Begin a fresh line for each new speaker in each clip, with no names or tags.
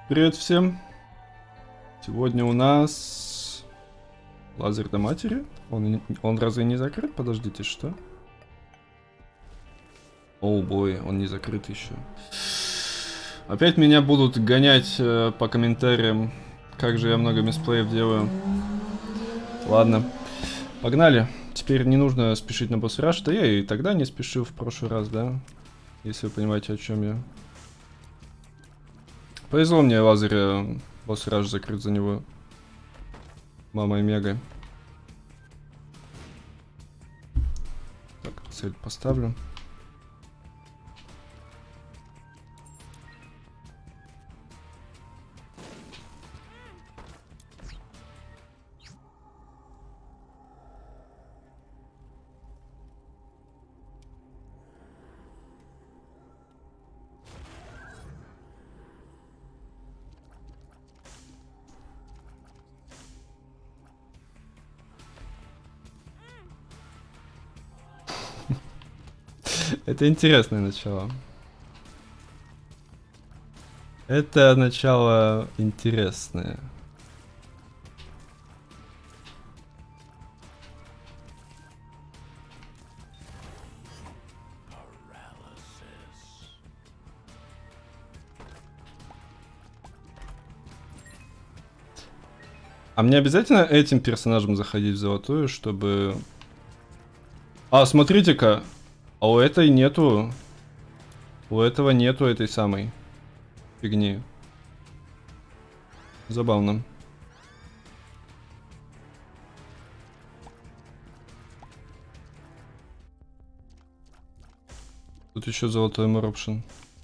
Привет всем! Сегодня у нас лазер до матери. Он разве не закрыт? Подождите, что? Оу бой, он не закрыт еще. Опять меня будут гонять по комментариям, как же я много мисплеев делаю. Ладно, погнали. Теперь не нужно спешить на босс-раш. Да я и тогда не спешил в прошлый раз, да? Если вы понимаете, о чем я. Повезло мне лазаря, босс-раш закрыт за него. Мамой мега. Так, цель поставлю. Это интересное начало. Это начало интересное. А мне обязательно этим персонажем заходить в золотую, чтобы... А, смотрите-ка. А у этой нету... У этого нету этой самой фигни. Забавно. Тут еще золотой морпшин.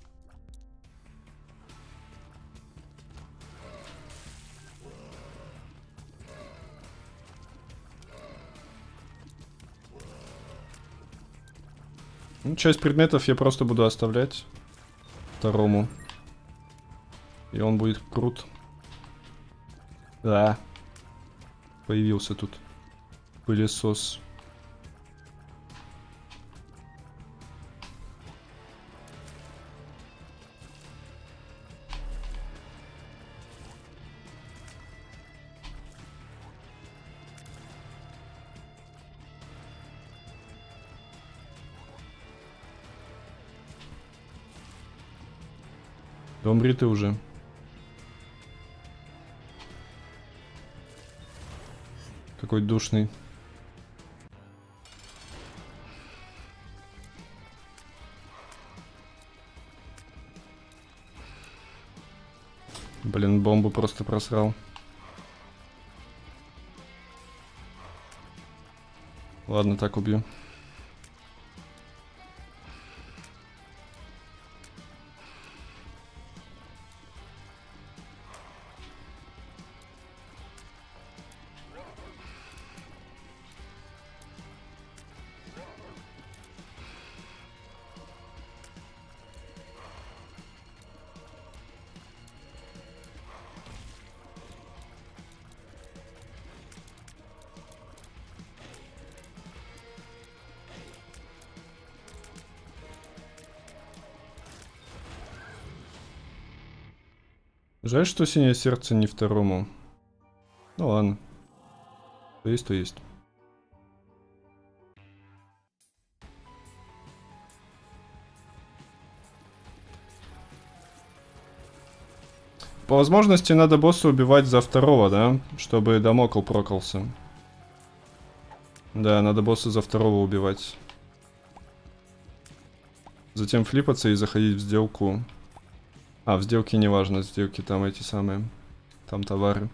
Ну, часть предметов я просто буду оставлять второму. И он будет крут. Да. Появился тут пылесос. Да умри ты уже. Какой душный. Блин, бомбу просто просрал. Ладно, так убью. Жаль, что синее сердце не второму. Ну ладно. То есть, то есть. По возможности надо босса убивать за второго, да? Чтобы Дамокл прокался. Да, надо босса за второго убивать. Затем флипаться и заходить в сделку. А, в сделке не важно, в сделке там эти самые. Там товары.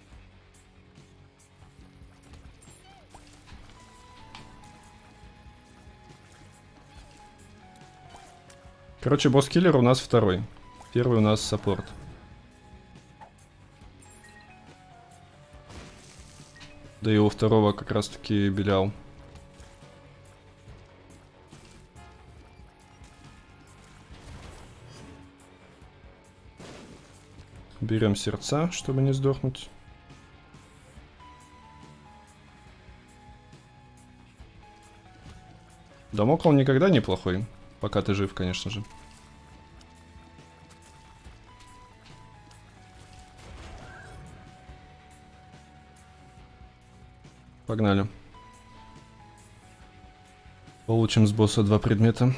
Короче, босс-киллер у нас второй. Первый у нас саппорт. Да и у второго как раз таки Белял. Берем сердца, чтобы не сдохнуть. Дамокл никогда не плохой. Пока ты жив, конечно же. Погнали. Получим с босса 2 предмета.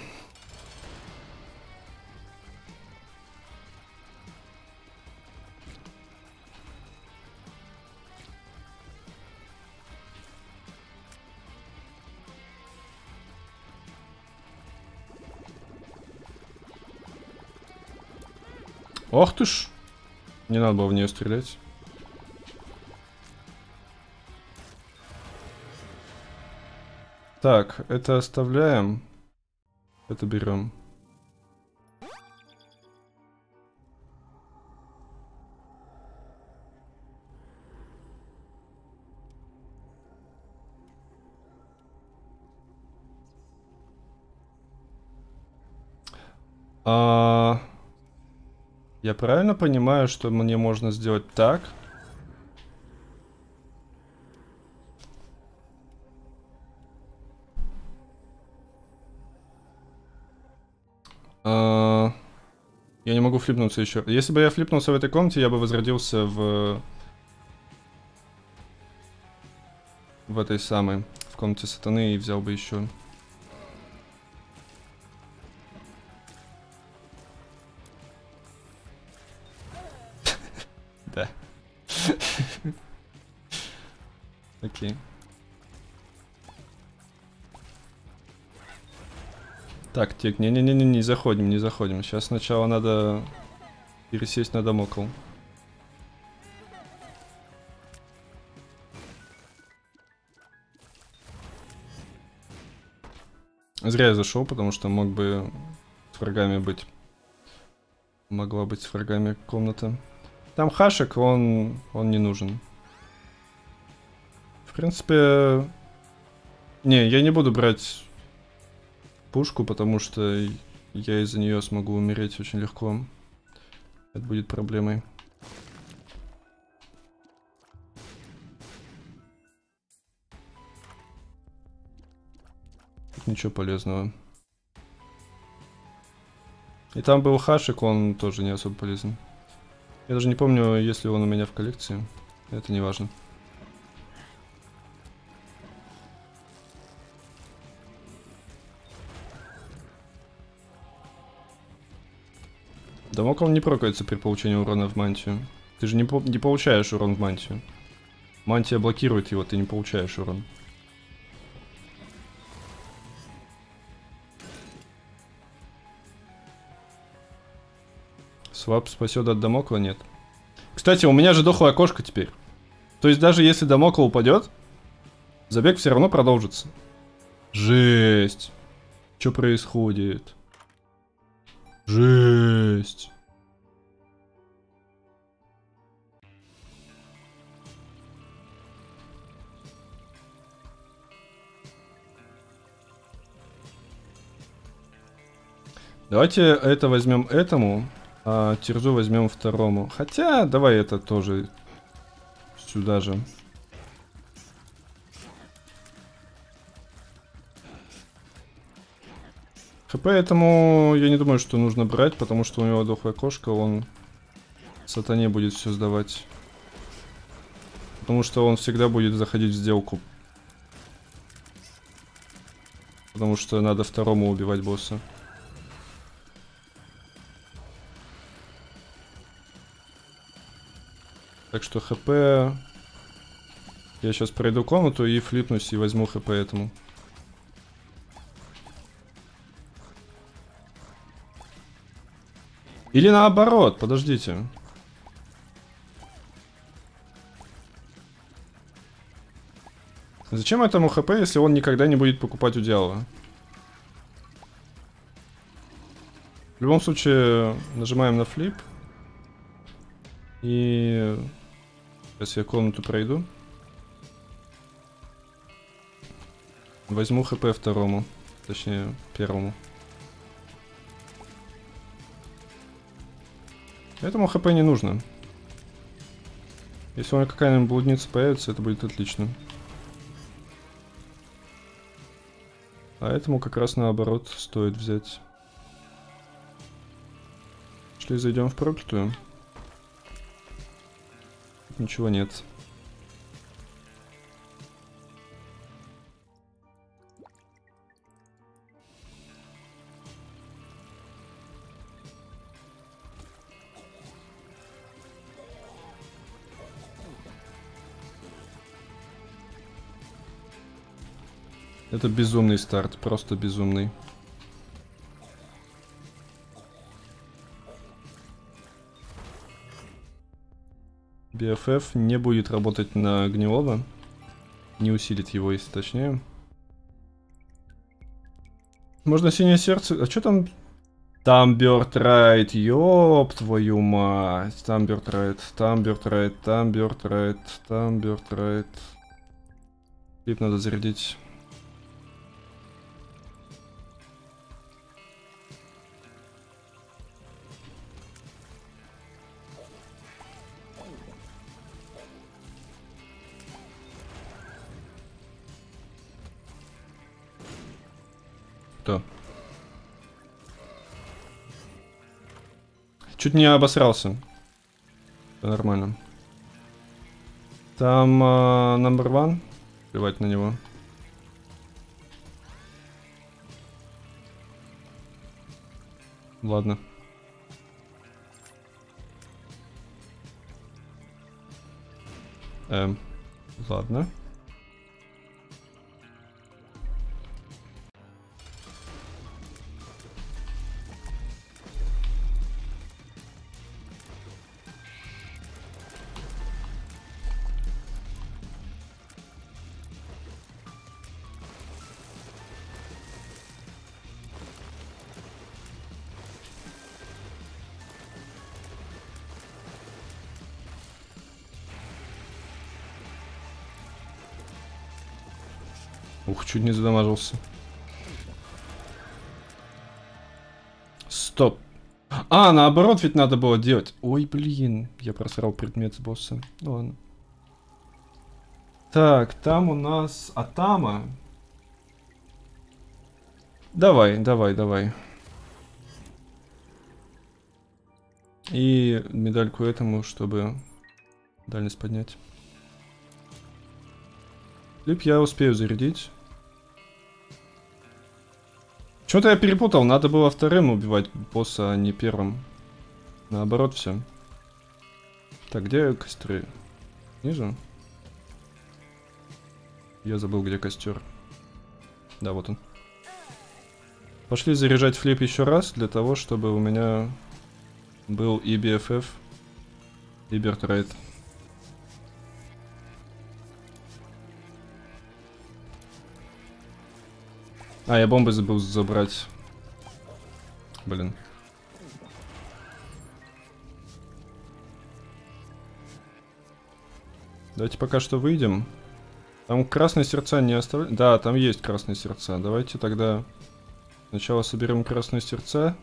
Ох ты ж! Не надо было в нее стрелять. Так, это оставляем. Это берем. Я правильно понимаю, что мне можно сделать так? Я не могу флипнуться еще. Если бы я флипнулся в этой комнате, я бы возродился в этой самой, в комнате сатаны и взял бы еще. Да. Окей. Так, тик, не заходим, не заходим. Сейчас сначала надо пересесть на Дамокл. Зря я зашел, потому что мог бы с врагами быть. Могла быть с врагами комната. Там хашек, он не нужен. В принципе... Не, я не буду брать пушку, потому что я из-за нее смогу умереть очень легко. Это будет проблемой. Тут ничего полезного. И там был хашик, он тоже не особо полезен. Я даже не помню, есть ли он у меня в коллекции. Это не важно. Дамокл не прокается при получении урона в мантию. Ты же не получаешь урон в мантию. Мантия блокирует его, ты не получаешь урон. Свап спасет от Дамокла? Нет. Кстати, у меня же дохлая кошка теперь. То есть даже если Дамокл упадет, забег все равно продолжится. Жесть. Что происходит? Жесть. Давайте это возьмем этому, а Тирзу возьмем второму. Хотя, давай это тоже сюда же. ХП этому я не думаю, что нужно брать, потому что у него дохлая кошка, он сатане будет все сдавать. Потому что он всегда будет заходить в сделку. Потому что надо второму убивать босса. Так что ХП... Я сейчас пройду комнату и флипнусь и возьму ХП этому. Или наоборот, подождите. Зачем этому ХП, если он никогда не будет покупать у дьявола? В любом случае, нажимаем на флип. И... Сейчас я комнату пройду. Возьму ХП второму. Точнее, первому. Этому ХП не нужно. Если у меня какая-нибудь блудница появится, это будет отлично. А этому как раз наоборот стоит взять. Шли, зайдем в проклятую. Ничего нет. Это безумный старт, просто безумный. BFF не будет работать на Гнилова. Не усилит его, если точнее. Можно синее сердце. А что там? Там Бёрдрайт, ёб твою мать. Там Бёрдрайт, там Бёрдрайт, там Бёрдрайт, там Бёрдрайт. Флип надо зарядить. Кто? Чуть не обосрался. Все нормально. Там номер one. Плевать на него. Ладно. Ладно. Ух, чуть не задамажился. Стоп. А, наоборот ведь надо было делать. Ой, блин. Я просрал предмет с босса. Ну ладно. Так, там у нас Атама. Давай, давай, давай. И медальку этому, чтобы дальность поднять. Флип я успею зарядить. Что-то я перепутал, надо было вторым убивать босса, а не первым. Наоборот все. Так, где костры? Ниже? Я забыл, где костер. Да, вот он. Пошли заряжать флип еще раз, для того, чтобы у меня был и BFF, и Бёрдрайт. А, я бомбы забыл забрать. Блин. Давайте пока что выйдем. Там красные сердца не оставляют. Да, там есть красные сердца. Давайте тогда сначала соберем красные сердца.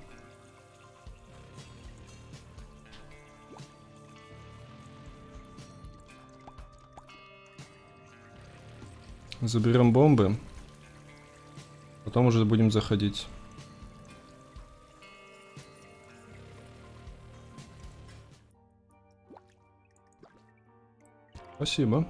Заберем бомбы. Потом уже будем заходить. Спасибо.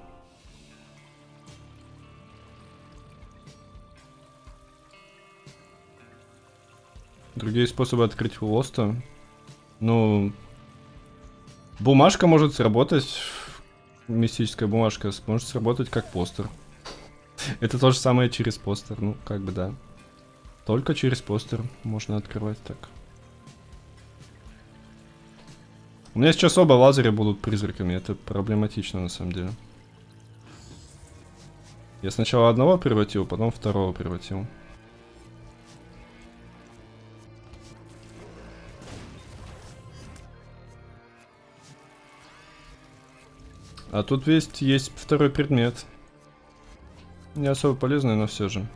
Другие способы открыть лоста. Ну, бумажка может сработать. Мистическая бумажка может сработать как постер. Это то же самое через постер. Ну, как бы да. Только через постер можно открывать так. У меня сейчас оба лазеря будут призраками. Это проблематично на самом деле. Я сначала одного превратил, потом второго превратил. А тут есть второй предмет. Не особо полезный, но все же.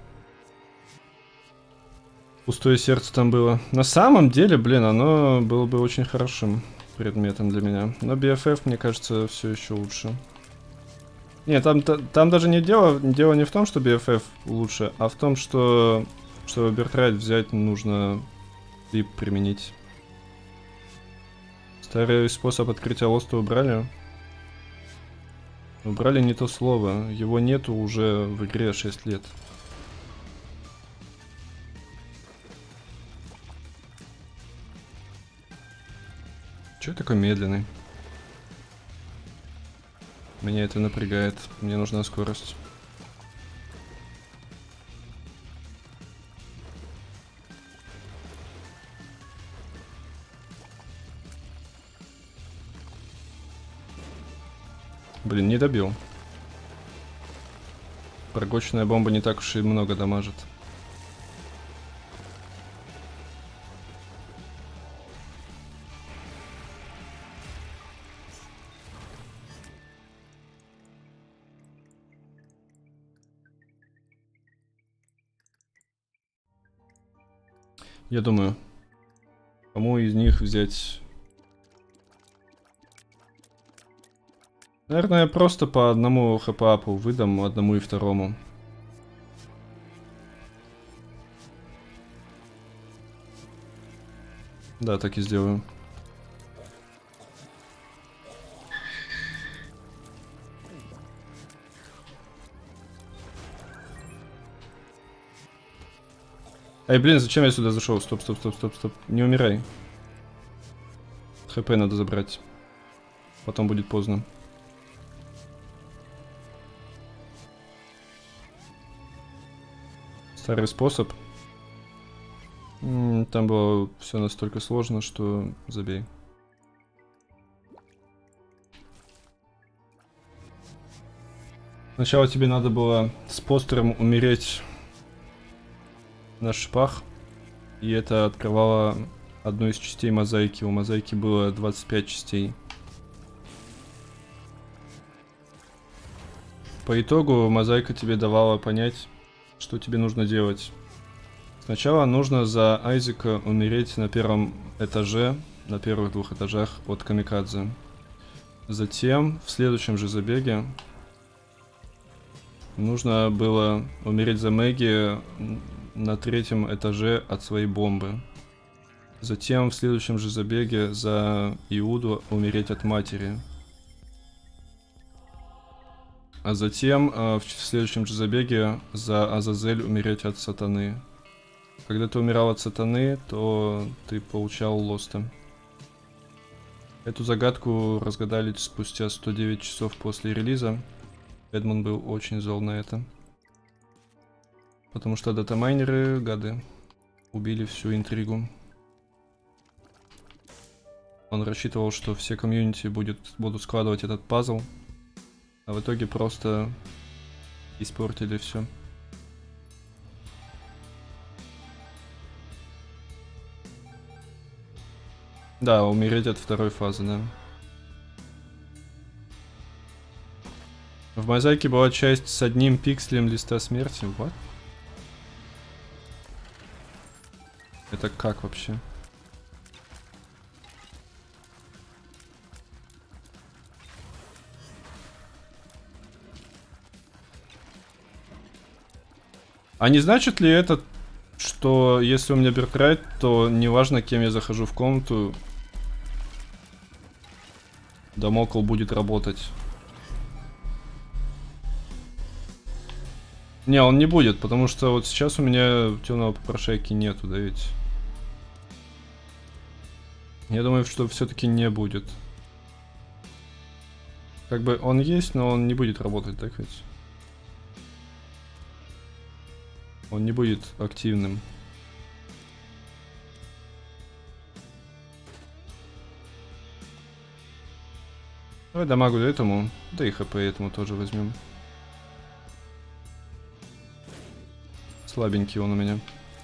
Пустое сердце там было. На самом деле, блин, оно было бы очень хорошим предметом для меня. Но BFF, мне кажется, все еще лучше. Нет, там даже дело не в том, что BFF лучше, а в том, что чтобы Бёрдрайт взять, нужно флип применить. Старый способ открытия лоста убрали. Убрали не то слово. Его нету уже в игре 6 лет. Чё я такой медленный? Меня это напрягает. Мне нужна скорость. Блин, не добил. Прогочная бомба не так уж и много дамажит. Я думаю, кому из них взять... Наверное, я просто по одному хп-апу выдам, одному и второму. Да, так и сделаю. Эй, блин, зачем я сюда зашел? Стоп, стоп, стоп, стоп, стоп. Не умирай. ХП надо забрать. Потом будет поздно. Старый способ. Там было все настолько сложно, что забей. Сначала тебе надо было с постером умереть на шипах, и это открывало одну из частей мозаики. У мозаики было 25 частей. По итогу мозаика тебе давала понять, что тебе нужно делать. Сначала нужно за Айзека умереть на первом этаже, на первых 2 этажах от камикадзе. Затем в следующем же забеге нужно было умереть за Мэгги на 3-м этаже от своей бомбы. Затем в следующем же забеге за Иуду умереть от матери. А затем в следующем же забеге за Азазель умереть от сатаны. Когда ты умирал от сатаны, то ты получал лоста. Эту загадку разгадали спустя 109 часов после релиза. Эдмон был очень зол на это. Потому что датамайнеры, гады, убили всю интригу. Он рассчитывал, что все комьюнити будут складывать этот пазл. А в итоге просто испортили все. Да, умереть от 2-й фазы, да. В мозаике была часть с 1 пикселем листа смерти. What? Это как вообще? А не значит ли это, что если у меня беркрайт, то неважно, кем я захожу в комнату, Дамокл будет работать? Не, он не будет, потому что вот сейчас у меня темного попрошайки нету, да ведь? Я думаю, что все-таки не будет. Как бы он есть, но он не будет работать, так ведь? Он не будет активным. Давай дамагу этому, да и хп этому тоже возьмем. Слабенький он у меня.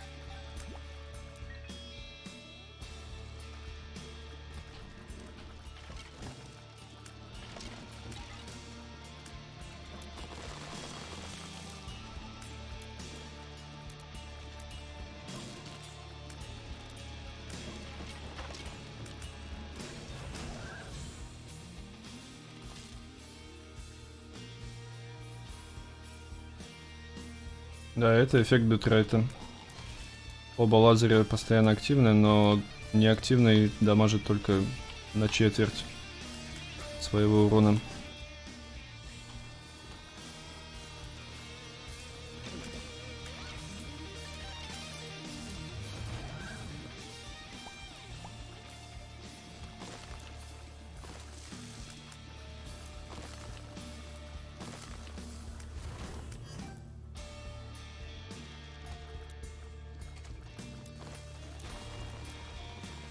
Да, это эффект битрейта. Оба лазеря постоянно активны, но неактивный дамажит только на четверть своего урона.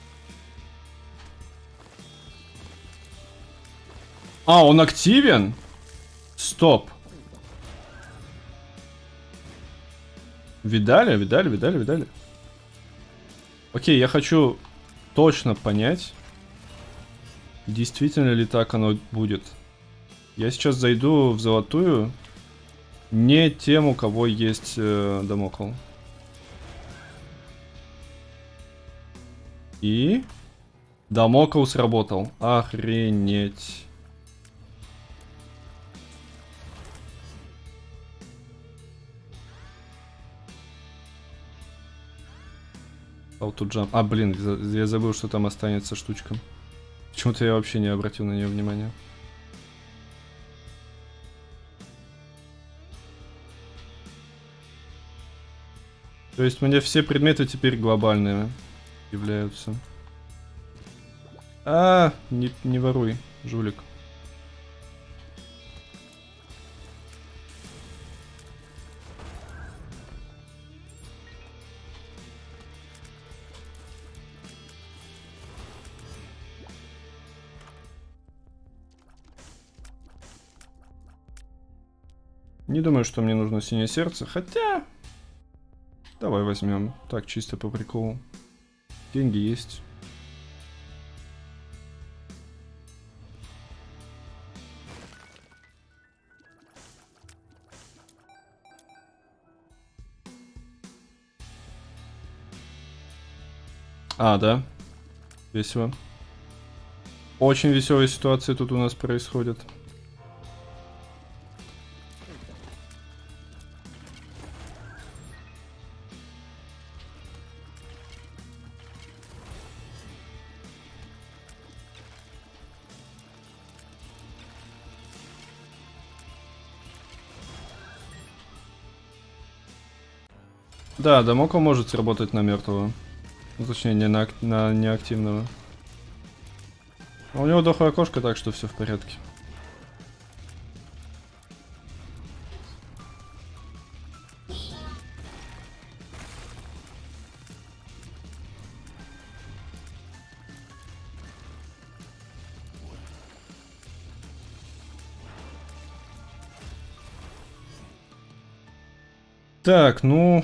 А, он активен? Стоп. Видали, видали, видали, видали. Окей, я хочу точно понять, действительно ли так оно будет. Я сейчас зайду в золотую. Не тем, у кого есть Дамокл. И... Дамокл сработал. Охренеть. How to jump. А, блин, я забыл, что там останется штучка. Почему-то я вообще не обратил на нее внимания. То есть мне все предметы теперь глобальными являются. А, не воруй, жулик. Не думаю, что мне нужно синее сердце, хотя... Давай возьмем. Так, чисто по приколу. Деньги есть. А, да. Весело. Очень веселые ситуации тут у нас происходят. Да, Дамокл может сработать на мертвого. Ну, точнее, не на неактивного. А у него дохлая кошка, так что все в порядке. Так, ну...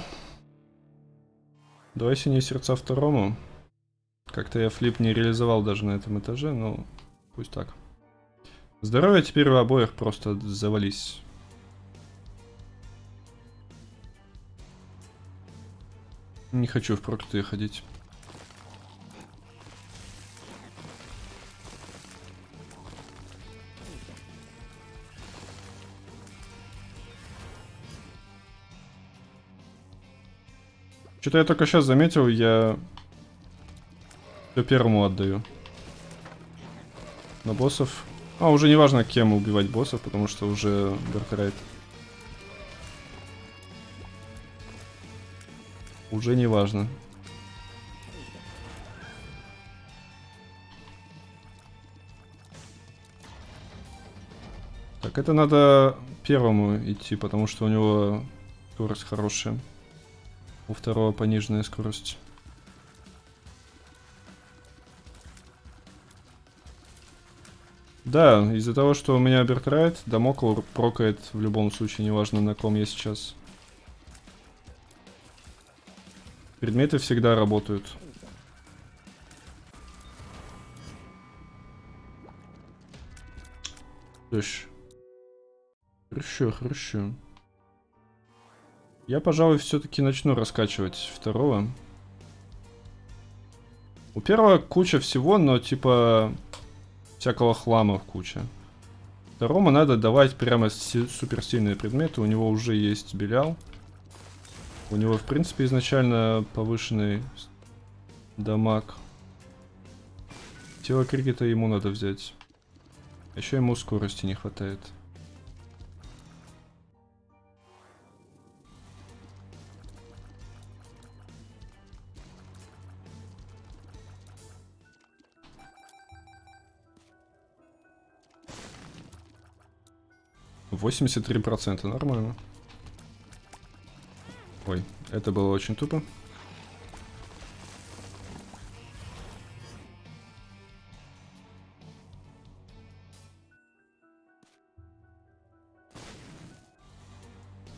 Давай синие сердца второму. Как-то я флип не реализовал даже на этом этаже, но пусть так. Здоровье теперь у обоих просто завались. Не хочу в проклятые ходить. Что-то я только сейчас заметил, я все первому отдаю. На боссов. А, уже не важно, кем убивать боссов, потому что уже Бертрайт. Уже не важно. Так, это надо первому идти, потому что у него скорость хорошая. У второго пониженная скорость. Да, из-за того, что у меня Бертрайт, Дамокл прокает в любом случае, неважно на ком я сейчас. Предметы всегда работают. Хорошо, хорошо. Я, пожалуй, все-таки начну раскачивать второго. У первого куча всего, но типа всякого хлама куча. Второму надо давать прямо суперсильные предметы. У него уже есть Белял. У него, в принципе, изначально повышенный дамаг. Тело крикета ему надо взять. Еще ему скорости не хватает. %83, нормально. Ой, это было очень тупо.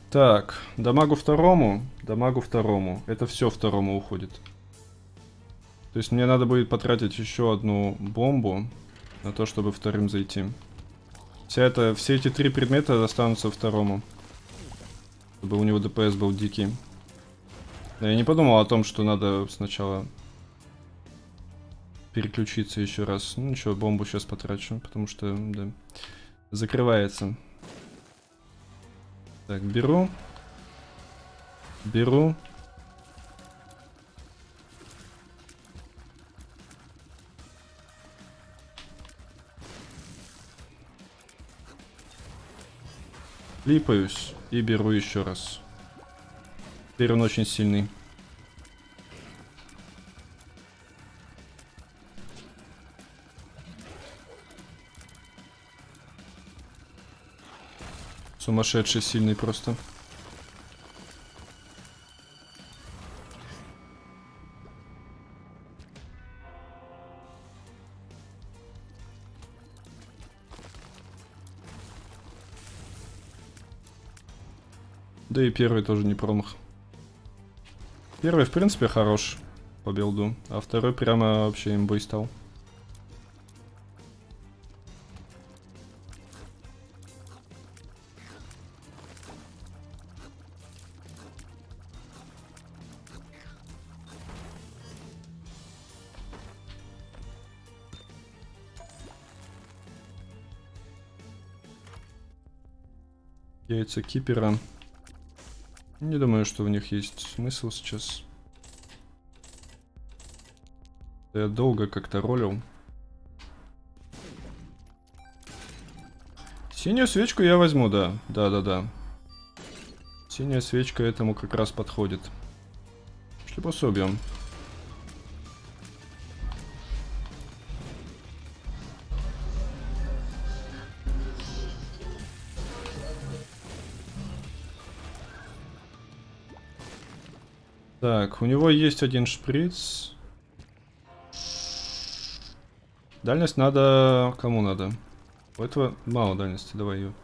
Так, дамагу второму. Это все второму уходит. То есть мне надо будет потратить еще одну бомбу на то, чтобы вторым зайти. Все эти 3 предмета останутся второму. Чтобы у него ДПС был дикий. Но я не подумал о том, что надо сначала переключиться еще раз. Ну ничего, бомбу сейчас потрачу, потому что, да, закрывается. Так, беру. Липаюсь и беру еще раз. Теперь он очень сильный. Сумасшедший сильный просто. Да и первый тоже не промах. Первый, в принципе, хорош по билду, а второй прямо вообще имбой стал. Яйца кипера. Не думаю, что в них есть смысл сейчас. Я долго как-то ролил. Синюю свечку я возьму, да. Да. Синяя свечка этому как раз подходит. Пошли пособием. Так, у него есть один шприц. Дальность надо... Кому надо? У этого мало дальности, давай ее.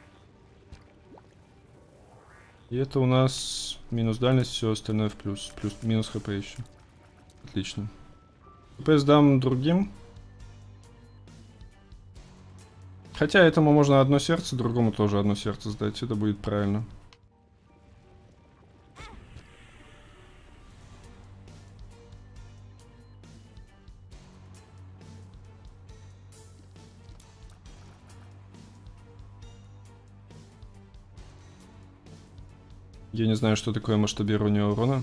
И это у нас минус дальность, все остальное в плюс. Минус хп еще. Отлично. хп сдам другим. Хотя этому можно одно сердце, другому тоже одно сердце сдать. Это будет правильно. Я не знаю, что такое масштабирование урона.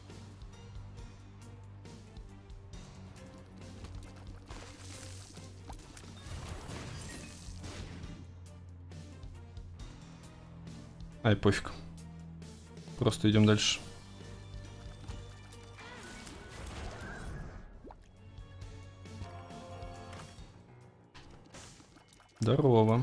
Ай, пофиг. Просто идем дальше. Здорово.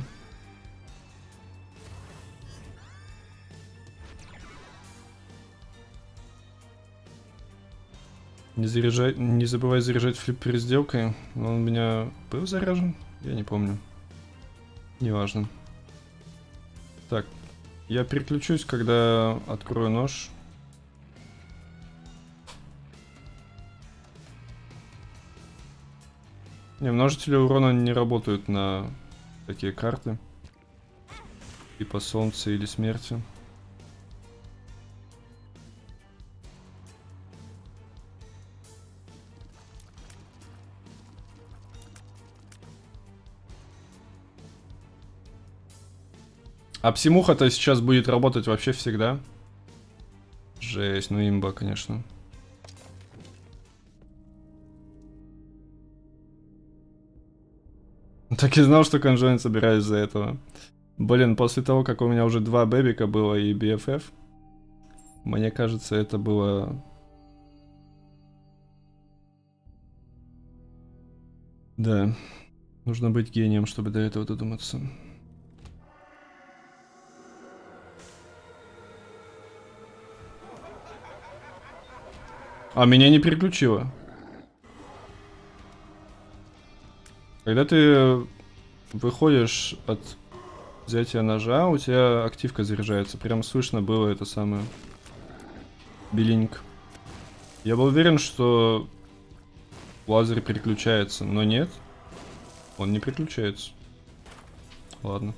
Не забывай заряжать флип перед сделкой. Он у меня был заряжен? Я не помню. Неважно. Так, я переключусь, когда открою нож. Не, множители урона не работают на такие карты. Типа солнца или смерти. А псимуха-то сейчас будет работать вообще всегда. Жесть, ну имба, конечно. Так и знал, что конжоин собираюсь из-за этого. Блин, после того, как у меня уже 2 бэбика было и BFF, мне кажется, это было... Да, нужно быть гением, чтобы до этого додуматься. А меня не переключило. Когда ты выходишь от взятия ножа, у тебя активка заряжается. Прям слышно было это самое. Билинг. Я был уверен, что лазер переключается, но нет. Он не переключается. Ладно.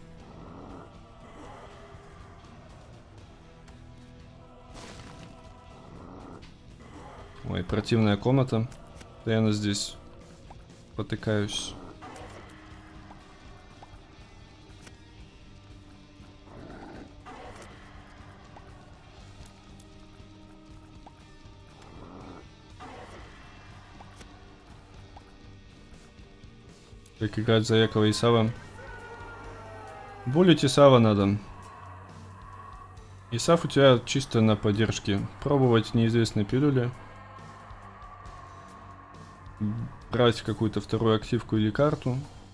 Ой, противная комната. Постоянно здесь потыкаюсь. Как играть за Якова и Исава? Булить Исава надо. Исав у тебя чисто на поддержке. Пробовать неизвестные пилюли. Брать какую-то вторую активку или карту.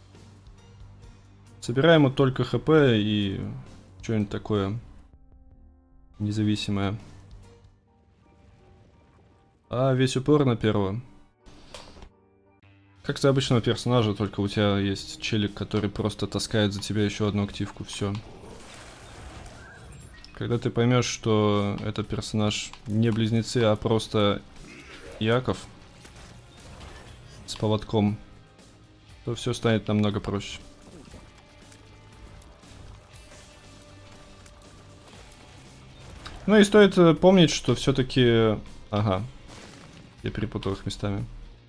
Собираем вот только ХП и что-нибудь такое независимое. А весь упор на первого. Как за обычного персонажа, только у тебя есть челик, который просто таскает за тебя еще одну активку. Все. Когда ты поймешь, что этот персонаж не близнецы, а просто Яков с поводком, то все станет намного проще. Ну и стоит помнить, что все-таки... Ага. Я перепутал их местами.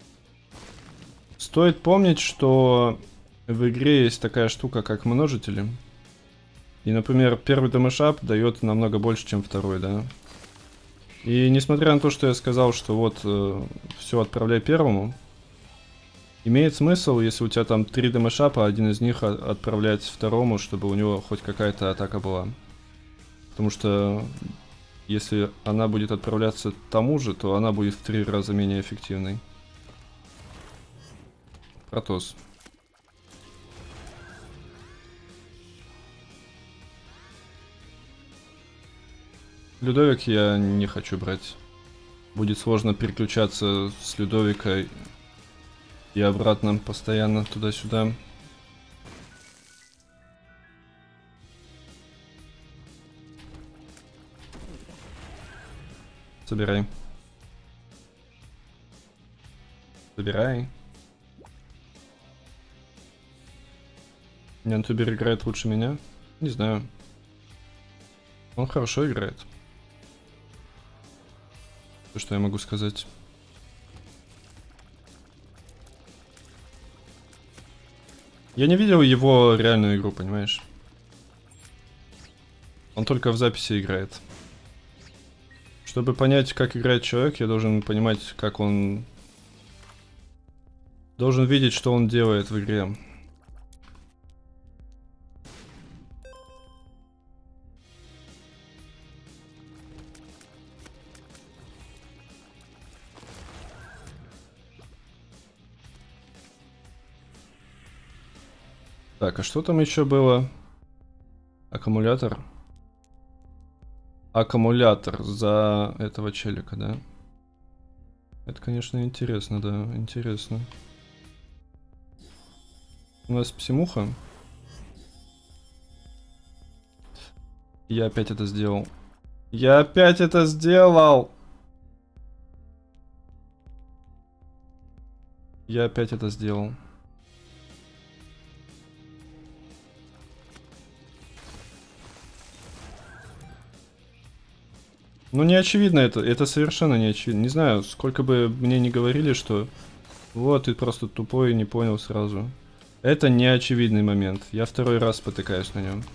Стоит помнить, что в игре есть такая штука, как множители. И, например, первый дэмэшап дает намного больше, чем второй, да. И несмотря на то, что я сказал, что вот все отправляй первому, имеет смысл, если у тебя там 3 дэмэшапа, один из них отправлять второму, чтобы у него хоть какая-то атака была. Потому что если она будет отправляться тому же, то она будет в 3 раза менее эффективной. Протос. Людовик я не хочу брать. Будет сложно переключаться с Людовика и обратно постоянно туда-сюда. Собирай. Собирай. Нянтубер играет лучше меня? Не знаю. Он хорошо играет. То, что я могу сказать. Я не видел его реальную игру, понимаешь? Он только в записи играет. Чтобы понять, как играет человек, я должен понимать, как он... Должен видеть, что он делает в игре. Так, а что там еще было? Аккумулятор. Аккумулятор за этого челика, да? Это, конечно, интересно, да, интересно. У нас псимуха. Я опять это сделал. Я опять это сделал! Я опять это сделал. Ну, не очевидно это совершенно не очевидно. Не знаю, сколько бы мне ни говорили, что вот, ты просто тупой и не понял сразу. Это не очевидный момент. Я второй раз потыкаюсь на нем.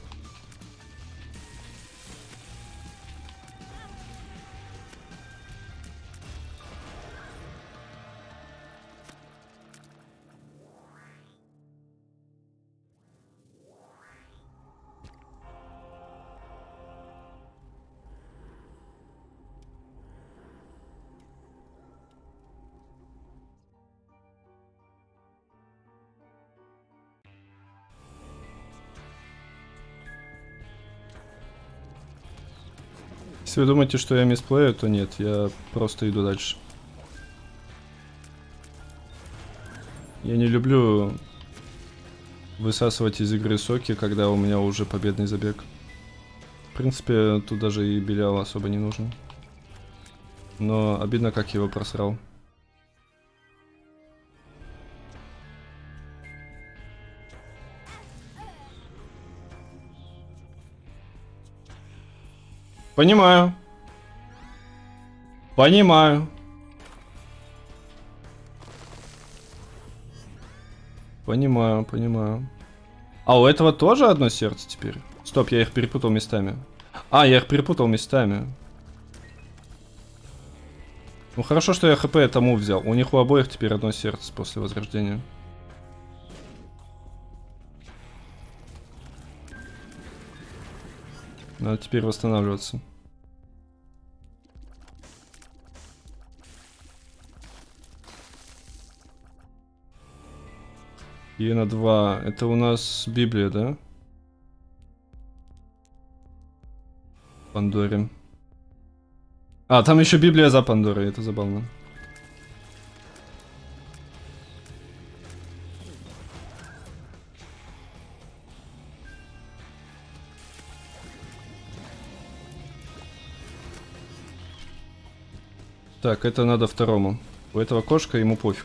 Если вы думаете, что я мисплею, то нет, я просто иду дальше. Я не люблю высасывать из игры соки, когда у меня уже победный забег. В принципе, тут даже и Белял особо не нужен. Но обидно, как его просрал. Понимаю. Понимаю. Понимаю, понимаю. А у этого тоже одно сердце теперь? Стоп, я их перепутал местами. А, я их перепутал местами. Ну хорошо, что я хп тому взял. У них у обоих теперь одно сердце после возрождения. Надо теперь восстанавливаться. И на 2. Это у нас Библия, да? Пандоре. А, там еще Библия за Пандорой, это забавно. Так, это надо второму. У этого кошка, ему пофиг.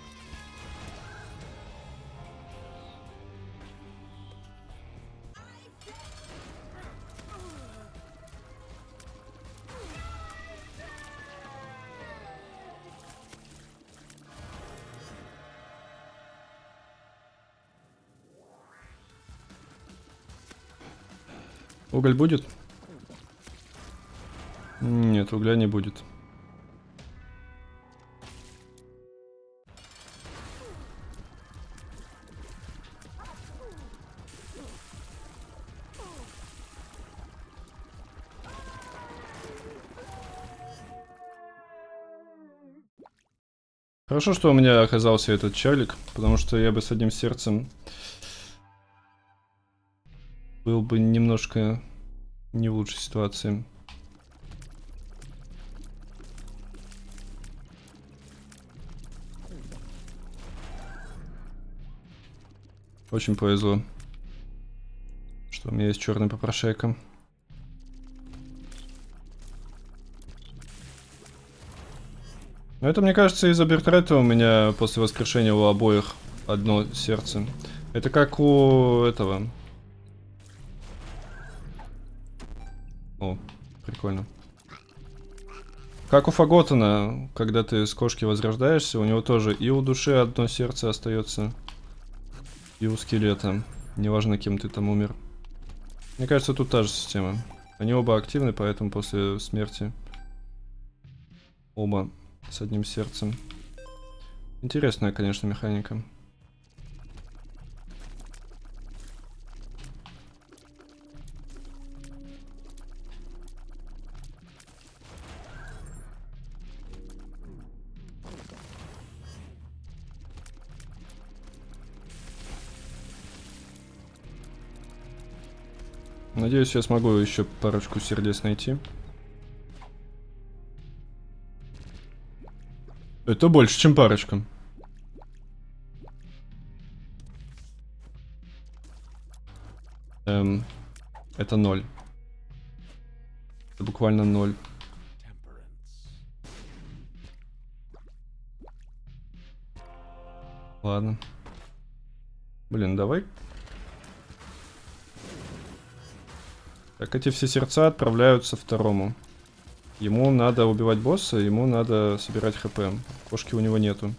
Уголь будет? Нет, угля не будет. Хорошо, что у меня оказался этот чалик, потому что я бы с одним сердцем был бы немножко не в лучшей ситуации. Очень повезло, что у меня есть черный попрошайка. Но это, мне кажется, из-за Бертрета у меня после воскрешения у обоих одно сердце. Это как у этого. О, прикольно. Как у Фаготана, когда ты с кошки возрождаешься, у него тоже и у души одно сердце остается, и у скелета. Неважно, кем ты там умер. Мне кажется, тут та же система. Они оба активны, поэтому после смерти оба с одним сердцем. Интересная, конечно, механика. Надеюсь, я смогу еще парочку сердец найти. Это больше, чем парочка. Это 0. Это буквально 0. Ладно. Блин, давай. Так, эти все сердца отправляются второму. Ему надо убивать босса, ему надо собирать хп. Кошки у него нету.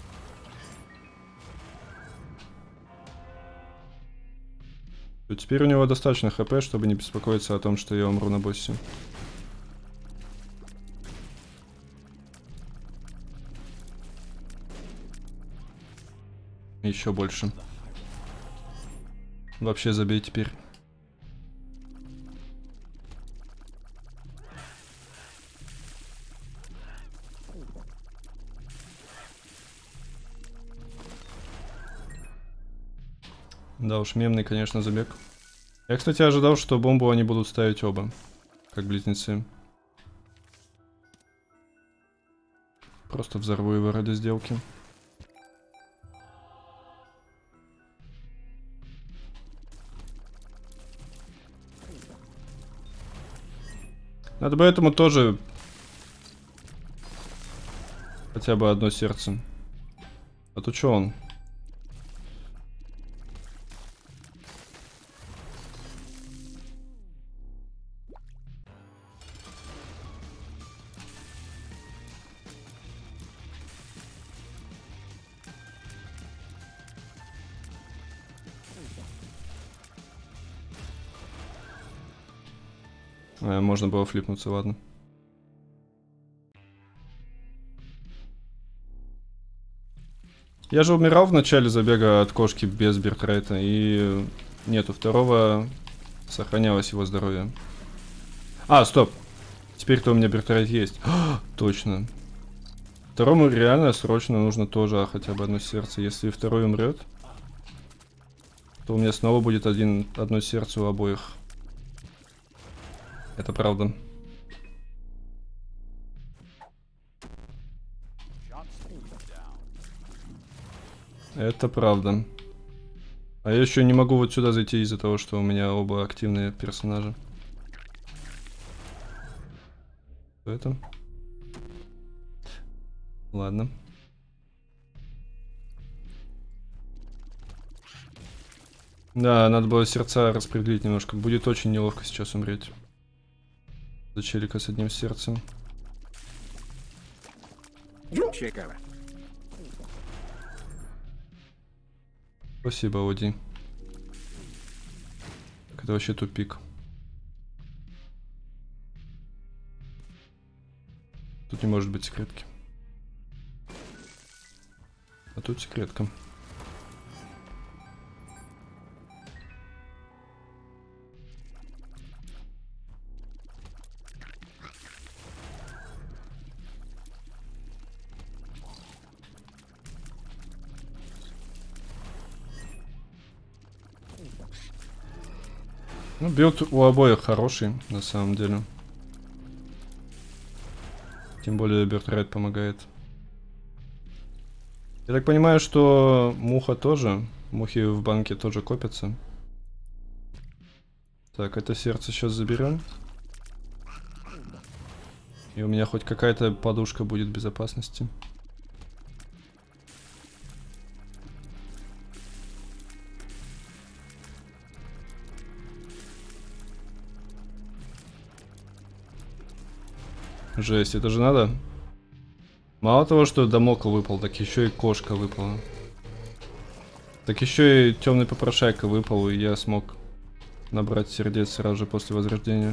И теперь у него достаточно хп, чтобы не беспокоиться о том, что я умру на боссе. Еще больше. Вообще забей теперь. Да уж, мемный, конечно, забег. Я, кстати, ожидал, что бомбу они будут ставить оба, как близнецы. Просто взорву его ради сделки. Надо бы этому тоже хотя бы одно сердце. А то чё он? Можно было флипнуться, ладно. Я же умирал в начале забега от кошки без биртрейта, и нету второго, сохранялось его здоровье. А, стоп! Теперь-то у меня биртрейт есть. Точно. Второму реально срочно нужно тоже хотя бы одно сердце. Если второй умрет, то у меня снова будет одно сердце у обоих. Это правда. Это правда. А я еще не могу вот сюда зайти из-за того, что у меня оба активные персонажа. Что это? Ладно. Да, надо было сердца распределить немножко. Будет очень неловко сейчас умереть. За челика с одним сердцем. Спасибо, Оди. Это вообще тупик. Тут не может быть секретки. А тут секретка. Ну, билд у обоих хороший, на самом деле. Тем более биртрейт помогает. Я так понимаю, что муха тоже. Мухи в банке тоже копятся. Так, это сердце сейчас заберем. И у меня хоть какая-то подушка будет безопасности. Жесть, это же надо. Мало того, что Дамокл выпал, так еще и кошка выпала. Так еще и темный попрошайка выпал, и я смог набрать сердец сразу же после возрождения.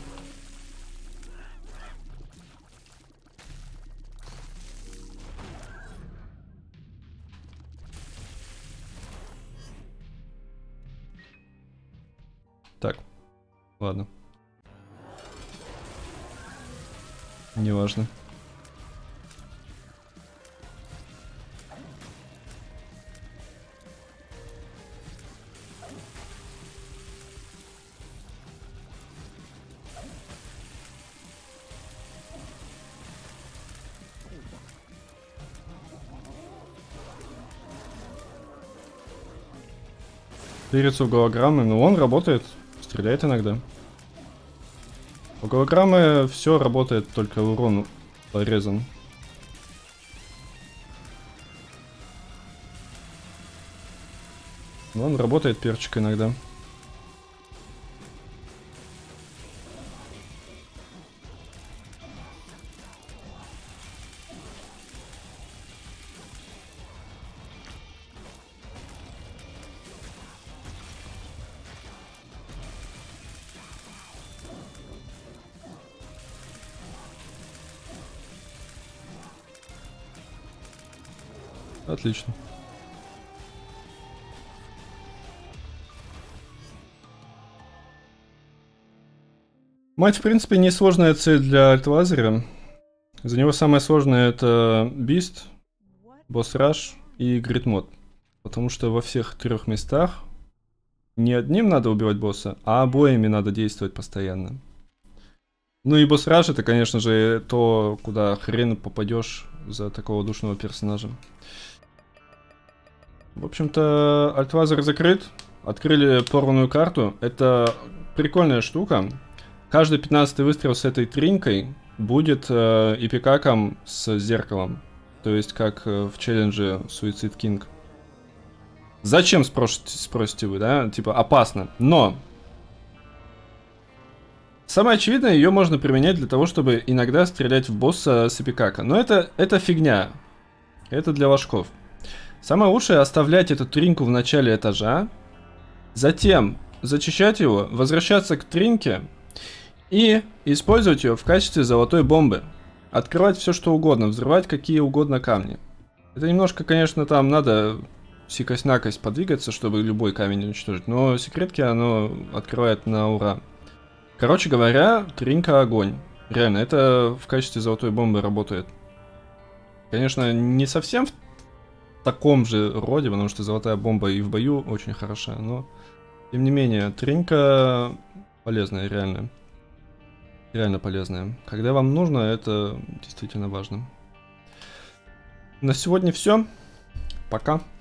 Так, ладно. Неважно. Перецу в голограммы, но он работает, стреляет иногда. У голограммы все работает, только урон порезан. Но он работает, перчик, иногда. Отлично. Мать, в принципе, не сложная цель для Альтлазера. За него самое сложное это Бист, Босс Раш и Грид Мод. Потому что во всех трех местах не одним надо убивать босса, а обоими надо действовать постоянно. Ну и Босс Раш это, конечно же, то, куда хрен попадешь за такого душного персонажа. В общем-то, Альтлазер закрыт. Открыли порванную карту. Это прикольная штука. Каждый 15-й выстрел с этой тринкой будет эпикаком с зеркалом. То есть как в челлендже Suicide King. Зачем, спросите вы, да? Типа опасно. Но самое очевидное, ее можно применять для того, чтобы иногда стрелять в босса с эпикака. Но это фигня. Это для ложков. Самое лучшее оставлять эту тринку в начале этажа. Затем зачищать его, возвращаться к тринке и использовать ее в качестве золотой бомбы. Открывать все что угодно, взрывать какие угодно камни. Это немножко, конечно, там надо сикость-накость подвигаться, чтобы любой камень уничтожить. Но секретки оно открывает на ура. Короче говоря, тринка огонь. Реально, это в качестве золотой бомбы работает. Конечно, не совсем в таком же роде, потому что золотая бомба и в бою очень хороша, но тем не менее, тринка полезная, реально. Реально полезная. Когда вам нужно, это действительно важно. На сегодня все. Пока.